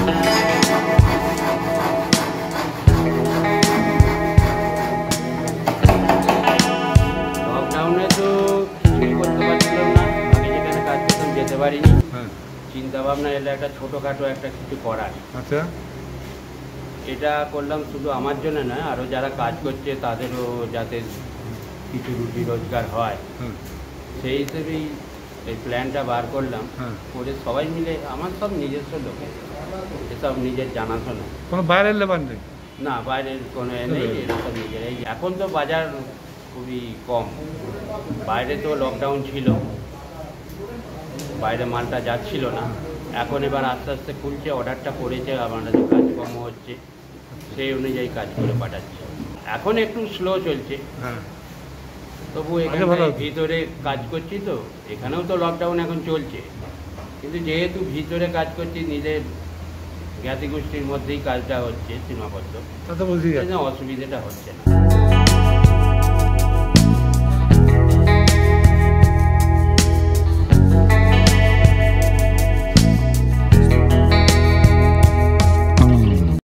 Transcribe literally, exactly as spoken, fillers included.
লকডাউনে তো কিছুই করতে পারছিলাম না, আমি যেখানে কাজ করতাম যেতে পারিনি। চিন্তা ভাবনা এলো একটা ছোটোখাটো একটা কিছু করার। আচ্ছা, এটা করলাম শুধু আমার জন্য নয়, আরও যারা কাজ করছে তাদেরও যাতে কিছু রুটি রোজগার হয়, সেই হিসেবেই এই প্ল্যানটা বার করলাম। করে সবাই মিলে, আমার সব নিজস্ব লোকে, এসব নিজের জানাশোনা, কোনো বাইরের লেবার নেই, না বাইরের কোনো এ নেই, এরা সব নিজেরাই। এখন তো বাজার খুবই কম, বাইরে তো লকডাউন ছিল, বাইরে মালটা যাচ্ছিল না। এখন এবার আস্তে আস্তে খুলছে, অর্ডারটা করেছে, আমাদের কাজকর্ম হচ্ছে, সেই অনুযায়ী কাজ করে পাঠাচ্ছে। এখন একটু স্লো চলছে, তবু এখানে ভিতরে কাজ করছি তো, এখানেও তো লকডাউন এখন চলছে, কিন্তু যেহেতু ভিতরে কাজ করছি নিজের জ্ঞাতি গোষ্ঠীর মধ্যেই কাজটা হচ্ছে সীমাবদ্ধ, অসুবিধাটা হচ্ছে না।